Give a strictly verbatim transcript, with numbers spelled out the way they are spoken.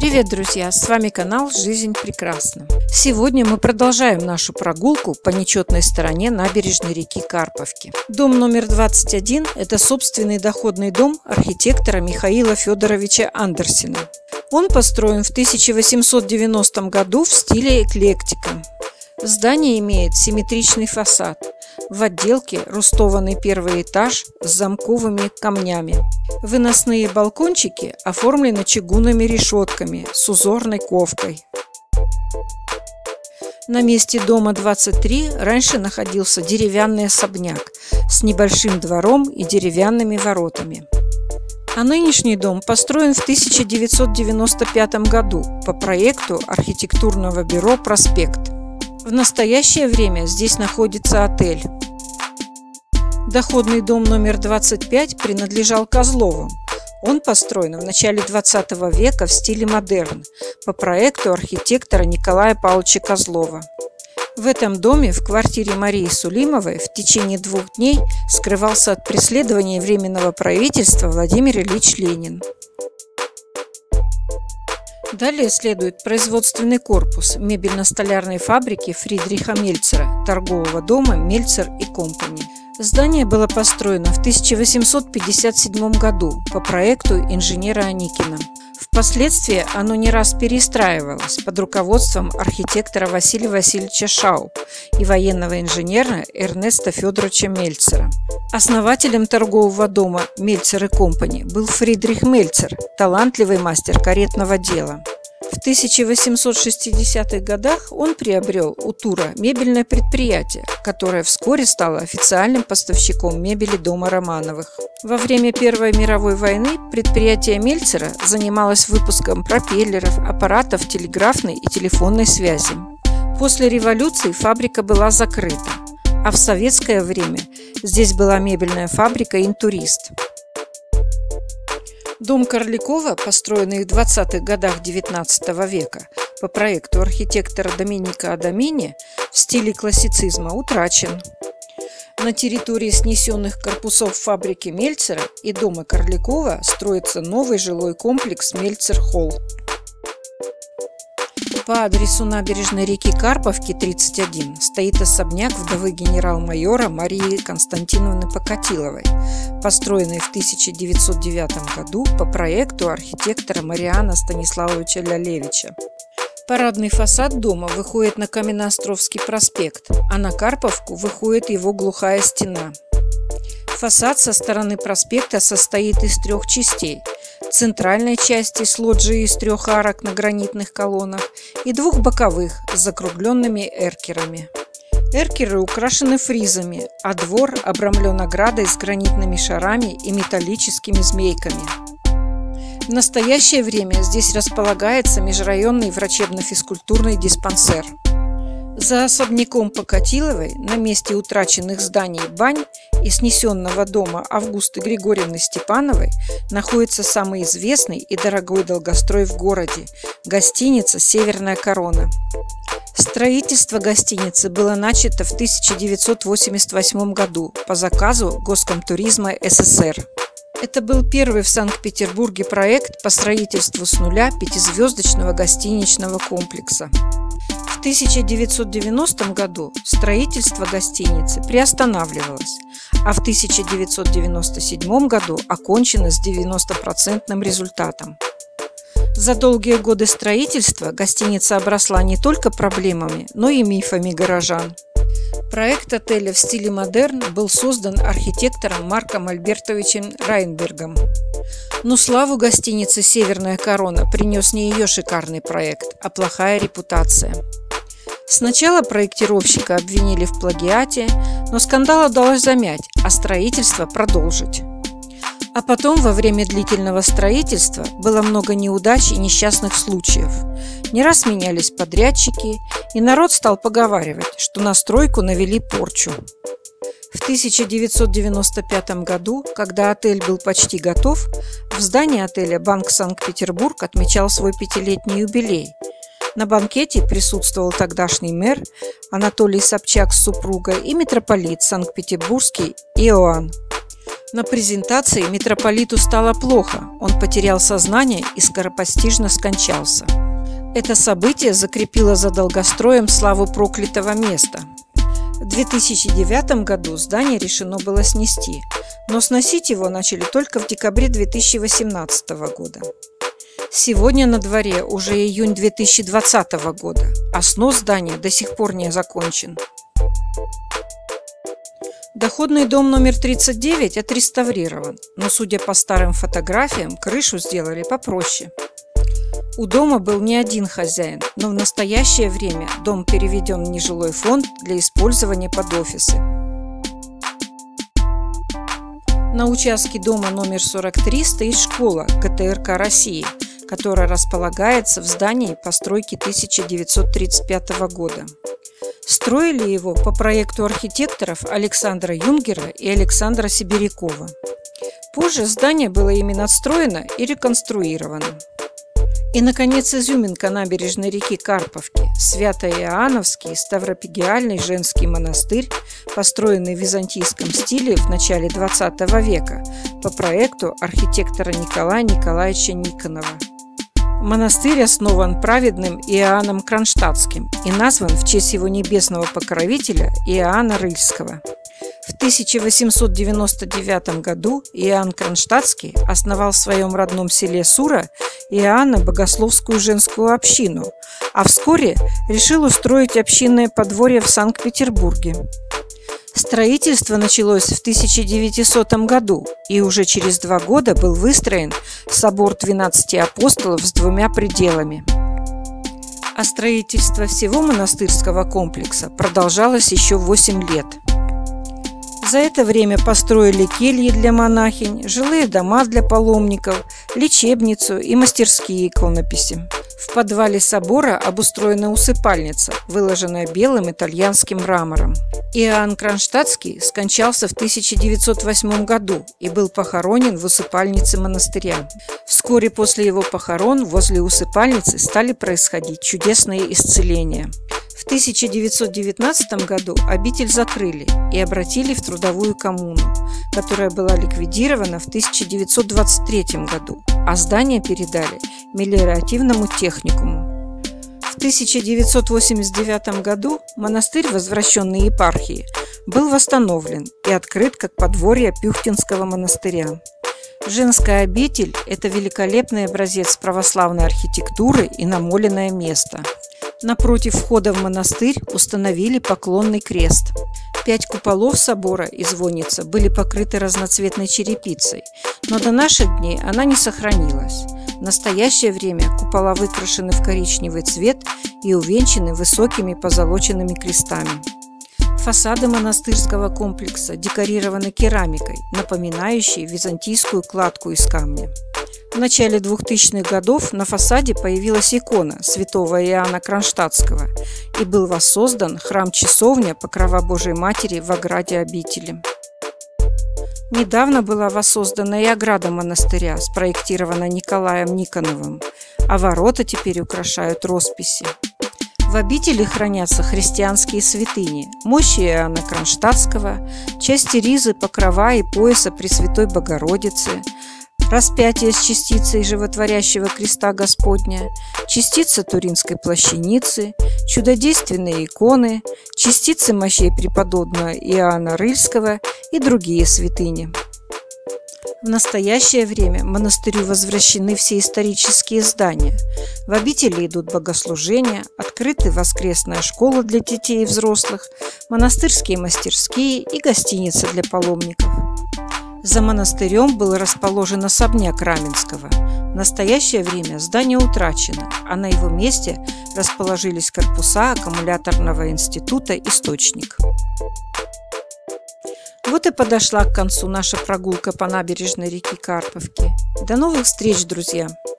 Привет, друзья! С вами канал «Жизнь прекрасна». Сегодня мы продолжаем нашу прогулку по нечетной стороне набережной реки Карповки. Дом номер двадцать один – это собственный доходный дом архитектора Михаила Федоровича Андерсена. Он построен в тысяча восемьсот девяностом году в стиле эклектика. Здание имеет симметричный фасад. В отделке рустованный первый этаж с замковыми камнями. Выносные балкончики оформлены чугунными решетками с узорной ковкой. На месте дома двадцать три раньше находился деревянный особняк с небольшим двором и деревянными воротами. А нынешний дом построен в тысяча девятьсот девяносто пятом году по проекту архитектурного бюро «Проспект». В настоящее время здесь находится отель. Доходный дом номер двадцать пять принадлежал Козловым. Он построен в начале двадцатого века в стиле модерн по проекту архитектора Николая Павловича Козлова. В этом доме в квартире Марии Сулимовой в течение двух дней скрывался от преследования Временного правительства Владимир Ильич Ленин. Далее следует производственный корпус мебельно-столярной фабрики Фридриха Мельцера, торгового дома «Мельцер и Компани». Здание было построено в тысяча восемьсот пятьдесят седьмом году по проекту инженера Аникина. Впоследствии оно не раз перестраивалось под руководством архитектора Василия Васильевича Шауб и военного инженера Эрнеста Федоровича Мельцера. Основателем торгового дома «Мельцер и Компани» был Фридрих Мельцер, талантливый мастер каретного дела. В тысяча восемьсот шестидесятых годах он приобрел у Тура мебельное предприятие, которое вскоре стало официальным поставщиком мебели дома Романовых. Во время Первой мировой войны предприятие Мельцера занималось выпуском пропеллеров, аппаратов телеграфной и телефонной связи. После революции фабрика была закрыта, а в советское время здесь была мебельная фабрика «Интурист». Дом Карликова, построенный в двадцатых годах девятнадцатого века по проекту архитектора Доминика Адамини в стиле классицизма, утрачен. На территории снесенных корпусов фабрики Мельцера и дома Карликова строится новый жилой комплекс «Мельцер-Холл». По адресу набережной реки Карповки, тридцать один, стоит особняк вдовы генерал-майора Марии Константиновны Покатиловой, построенный в тысяча девятьсот девятом году по проекту архитектора Мариана Станиславовича Лялевича. Парадный фасад дома выходит на Каменноостровский проспект, а на Карповку выходит его глухая стена. Фасад со стороны проспекта состоит из трех частей. Центральной части с лоджией из трех арок на гранитных колоннах и двух боковых с закругленными эркерами. Эркеры украшены фризами, а двор обрамлен оградой с гранитными шарами и металлическими змейками. В настоящее время здесь располагается межрайонный врачебно-физкультурный диспансер. За особняком Покатиловой на месте утраченных зданий бань и снесенного дома Августы Григорьевны Степановой находится самый известный и дорогой долгострой в городе – гостиница «Северная корона». Строительство гостиницы было начато в тысяча девятьсот восемьдесят восьмом году по заказу Госкомтуризма СССР. Это был первый в Санкт-Петербурге проект по строительству с нуля пятизвездочного гостиничного комплекса. В тысяча девятьсот девяностом году строительство гостиницы приостанавливалось, а в тысяча девятьсот девяносто седьмом году окончено с девяностопроцентным результатом. За долгие годы строительства гостиница обросла не только проблемами, но и мифами горожан. Проект отеля в стиле модерн был создан архитектором Марком Альбертовичем Райнбергом. Но славу гостиницы «Северная корона» принес не ее шикарный проект, а плохая репутация. Сначала проектировщика обвинили в плагиате, но скандал удалось замять, а строительство продолжить. А потом, во время длительного строительства, было много неудач и несчастных случаев. Не раз менялись подрядчики, и народ стал поговаривать, что на стройку навели порчу. В тысяча девятьсот девяносто пятом году, когда отель был почти готов, в здании отеля Банк Санкт-Петербург отмечал свой пятилетний юбилей. На банкете присутствовал тогдашний мэр Анатолий Собчак с супругой и митрополит Санкт-Петербургский Иоанн. На презентации митрополиту стало плохо, он потерял сознание и скоропостижно скончался. Это событие закрепило за долгостроем славу проклятого места. В две тысячи девятом году здание решено было снести, но сносить его начали только в декабре две тысячи восемнадцатого года. Сегодня на дворе уже июнь две тысячи двадцатого года, а снос здания до сих пор не закончен. Доходный дом номер тридцать девять отреставрирован, но, судя по старым фотографиям, крышу сделали попроще. У дома был не один хозяин, но в настоящее время дом переведен в нежилой фонд для использования под офисы. На участке дома номер сорок три стоит школа ка тэ эр ка России, которая располагается в здании постройки тысяча девятьсот тридцать пятого года. Строили его по проекту архитекторов Александра Юнгера и Александра Сибирякова. Позже здание было ими надстроено и реконструировано. И, наконец, изюминка набережной реки Карповки – Свято-Иоанновский Ставропигиальный женский монастырь, построенный в византийском стиле в начале двадцатого века по проекту архитектора Николая Николаевича Никонова. Монастырь основан праведным Иоанном Кронштадтским и назван в честь его небесного покровителя Иоанна Рыльского. В тысяча восемьсот девяносто девятом году Иоанн Кронштадтский основал в своем родном селе Сура Иоанна Богословскую женскую общину, а вскоре решил устроить общинное подворье в Санкт-Петербурге. Строительство началось в тысяча девятисотом году, и уже через два года был выстроен собор двенадцати апостолов с двумя пределами. А строительство всего монастырского комплекса продолжалось еще восемь лет. За это время построили кельи для монахинь, жилые дома для паломников, лечебницу и мастерские иконописи. В подвале собора обустроена усыпальница, выложенная белым итальянским мрамором. Иоанн Кронштадтский скончался в тысяча девятьсот восьмом году и был похоронен в усыпальнице монастыря. Вскоре после его похорон возле усыпальницы стали происходить чудесные исцеления. В тысяча девятьсот девятнадцатом году обитель закрыли и обратили в трудовую коммуну, которая была ликвидирована в тысяча девятьсот двадцать третьем году, а здание передали мелиоративному техникуму. В тысяча девятьсот восемьдесят девятом году монастырь, возвращенный епархии, был восстановлен и открыт как подворье Пюхтинского монастыря. Женская обитель – это великолепный образец православной архитектуры и намоленное место. Напротив входа в монастырь установили поклонный крест. Пять куполов собора и звонница были покрыты разноцветной черепицей, но до наших дней она не сохранилась. В настоящее время купола выкрашены в коричневый цвет и увенчаны высокими позолоченными крестами. Фасады монастырского комплекса декорированы керамикой, напоминающей византийскую кладку из камня. В начале двухтысячных годов на фасаде появилась икона святого Иоанна Кронштадтского и был воссоздан храм-часовня Покрова Божией Матери в ограде обители. Недавно была воссоздана и ограда монастыря, спроектирована Николаем Никоновым, а ворота теперь украшают росписи. В обители хранятся христианские святыни, мощи Иоанна Кронштадтского, части ризы, покрова и пояса Пресвятой Богородицы, распятие с частицей животворящего креста Господня, частица Туринской плащаницы, чудодейственные иконы, частицы мощей преподобного Иоанна Рыльского и другие святыни. В настоящее время монастырю возвращены все исторические здания. В обители идут богослужения, открыты воскресная школа для детей и взрослых, монастырские мастерские и гостиница для паломников. За монастырем был расположен особняк Раменского. В настоящее время здание утрачено, а на его месте расположились корпуса аккумуляторного института «Источник». Вот и подошла к концу наша прогулка по набережной реки Карповки. До новых встреч, друзья!